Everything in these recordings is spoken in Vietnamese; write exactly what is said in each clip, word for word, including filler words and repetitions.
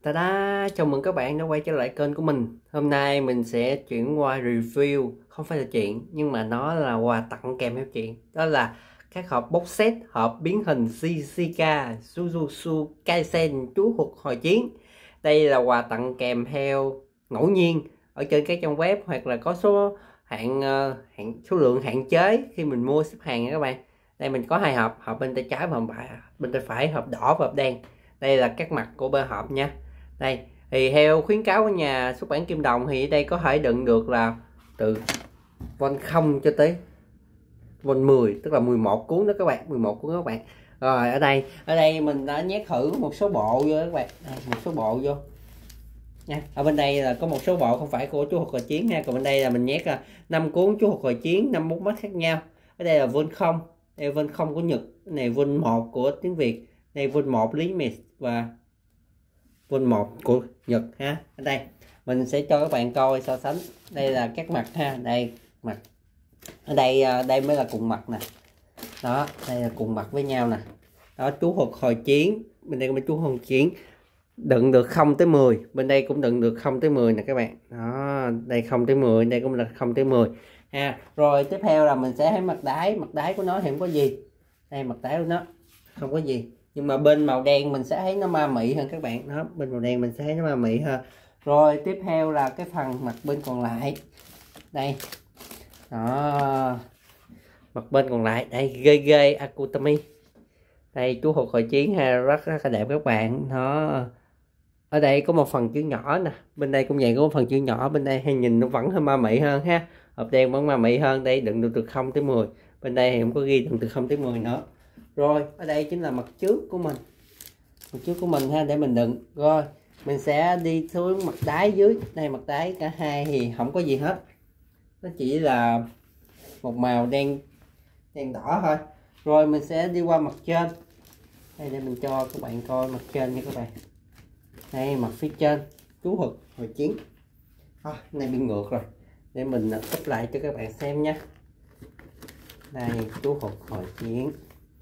Ta-da! Chào mừng các bạn đã quay trở lại kênh của mình. Hôm nay mình sẽ chuyển qua review, không phải là chuyện, nhưng mà nó là quà tặng kèm theo chuyện. Đó là các hộp box set, hộp biến hình Shichibukai Jujutsu Kaisen chú hụt hồi chiến. Đây là quà tặng kèm theo ngẫu nhiên ở trên các trang web, hoặc là có số hạn, hạn số lượng hạn chế khi mình mua ship hàng nha các bạn. Đây mình có hai hộp, hộp bên tay trái và bên tay phải, hộp đỏ và hộp đen. Đây là các mặt của bên hộp nha. Đây thì theo khuyến cáo của nhà xuất bản Kim Đồng thì đây có thể đựng được là từ von không cho tới von mười, tức là mười một cuốn đó các bạn, mười một cuốn đó các bạn. Rồi ở đây ở đây mình đã nhét thử một số bộ vô các bạn. Đây, một số bộ vô nha. Ở bên đây là có một số bộ không phải của chú hụt hồi chiến nha, còn bên đây là mình nhét năm cuốn chú hụt hồi chiến, năm mút mắt khác nhau. Ở đây là von không, đây von không của Nhật, cái này von một của tiếng Việt, đây von một Limit và von một của Nhật ha. Ở đây mình sẽ cho các bạn coi so sánh. Đây là các mặt ha, đây mặt ở đây, đây mới là cùng mặt nè, đó đây là cùng mặt với nhau nè. Đó, chú hụt hồi chiến, bên đây có chú hụt hồi chiến đựng được không tới mười, bên đây cũng đựng được không tới mười nè các bạn. Đó, đây không tới mười, đây cũng là không tới mười ha. Rồi tiếp theo là mình sẽ thấy mặt đáy, mặt đáy của nó thì không có gì. Đây mặt đáy của nó không có gì, nhưng mà bên màu đen mình sẽ thấy nó ma mị hơn các bạn. Đó, bên màu đen mình sẽ thấy nó ma mị hơn. Rồi tiếp theo là cái phần mặt bên còn lại. Đây. Đó. Mặt bên còn lại, đây ghê ghê Akutami. Đây chú hụt hồi chiến ha, rất rất là đẹp các bạn. Đó. Ở đây có một phần chữ nhỏ nè, bên đây cũng vậy, có một phần chữ nhỏ, bên đây hay nhìn nó vẫn hơi ma mị hơn ha. Hộp đen vẫn ma mị hơn. Đây đựng được từ không tới mười. Bên đây thì không có ghi đựng từ không tới mười nữa. Rồi ở đây chính là mặt trước của mình, mặt trước của mình ha, để mình đựng. Rồi mình sẽ đi xuống mặt đáy dưới. Đây mặt đáy cả hai thì không có gì hết, nó chỉ là một màu đen đen đỏ thôi. Rồi mình sẽ đi qua mặt trên. Đây để mình cho các bạn coi mặt trên nha các bạn. Đây mặt phía trên chú hụt hồi chiến. À, này bị ngược rồi, để mình úp lại cho các bạn xem nha. Đây chú hụt hồi chiến,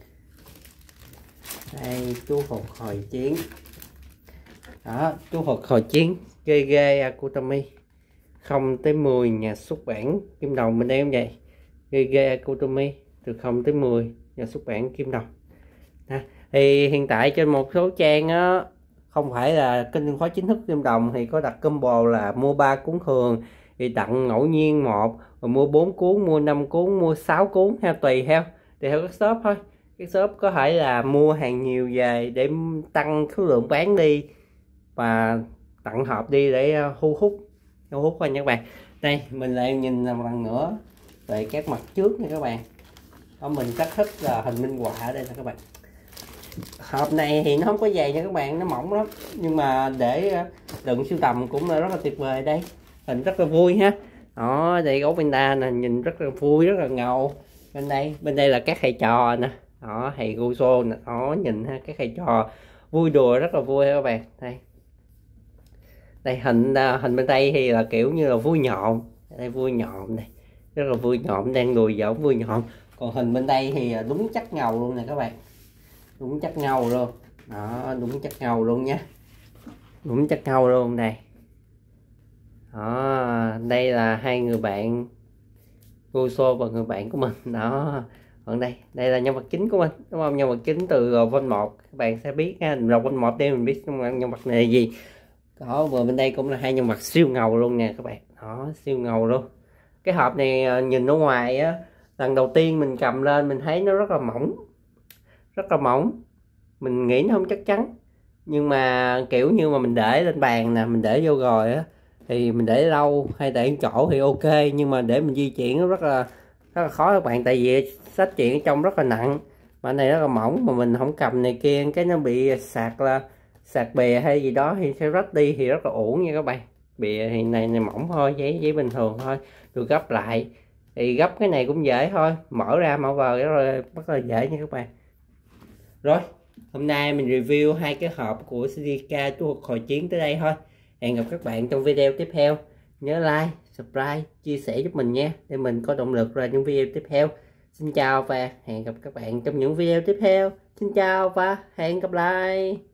đây chú hụt hồi chiến. Đó, chú hụt hồi chiến ghê ghê Akutami không tới mười, nhà xuất bản Kim Đồng. Mình đây cũng vậy, ghê ghê Akutami từ không tới mười, nhà xuất bản Kim Đồng. À, thì hiện tại trên một số trang á, không phải là kênh khóa chính thức Kim Đồng, thì có đặt combo là mua ba cuốn thường thì tặng ngẫu nhiên một, rồi mua bốn cuốn, mua năm cuốn, mua sáu cuốn, theo tùy theo tùy theo các shop thôi. Cái shop có thể là mua hàng nhiều về để tăng số lượng bán đi, và tặng hộp đi để thu hút thu hút thôi nha các bạn. Đây mình lại nhìn một lần nữa về các mặt trước nha các bạn. Đó, mình rất thích là hình minh họa ở đây nè các bạn. Hộp này thì nó không có dày nha các bạn, nó mỏng lắm, nhưng mà để đựng sưu tầm cũng rất là tuyệt vời. Đây hình rất là vui ha. Đó, đây gấu panda nè, nhìn rất là vui, rất là ngầu. Bên đây bên đây là các thầy trò nè. Đó, thầy Guso nè, đó nhìn ha, các thầy trò vui đùa rất là vui các bạn. Đây đây hình hình bên đây thì là kiểu như là vui nhộn. Đây vui nhộn đây, rất là vui nhộn, đang đùi giỡn vui nhộn. Còn hình bên đây thì đúng chắc ngầu luôn nè các bạn, đúng chắc ngầu luôn. Đó, đúng chắc ngầu luôn nha, đúng chắc ngầu luôn. Đây đó, đây là hai người bạn Guso và người bạn của mình. Đó, còn đây đây là nhân vật chính của mình, đúng không? Nhân vật chính từ von một, các bạn sẽ biết ha, rồi von một đây mình biết nhân vật này là gì. Đó, vừa bên đây cũng là hai nhân vật siêu ngầu luôn nè các bạn. Đó, siêu ngầu luôn. Cái hộp này nhìn ở ngoài á, lần đầu tiên mình cầm lên mình thấy nó rất là mỏng, rất là mỏng, mình nghĩ nó không chắc chắn, nhưng mà kiểu như mà mình để lên bàn nè, mình để vô rồi á, thì mình để lâu hay để chỗ thì ok, nhưng mà để mình di chuyển nó rất là rất là khó các bạn, tại vì sách chuyện ở trong rất là nặng, mà này rất là mỏng, mà mình không cầm này kia cái nó bị sạc là sạc bìa hay gì đó thì sẽ rách đi thì rất là uổng nha các bạn. Bìa thì này này mỏng thôi, giấy giấy bình thường thôi, được gấp lại thì gấp cái này cũng dễ thôi, mở ra mở vào rồi rất là dễ nha các bạn. Rồi hôm nay mình review hai cái hộp của Shichibukai chú hụt hồi chiến tới đây thôi. Hẹn gặp các bạn trong video tiếp theo. Nhớ like, subscribe, chia sẻ giúp mình nha, để mình có động lực ra những video tiếp theo. Xin chào và hẹn gặp các bạn trong những video tiếp theo. Xin chào và hẹn gặp lại.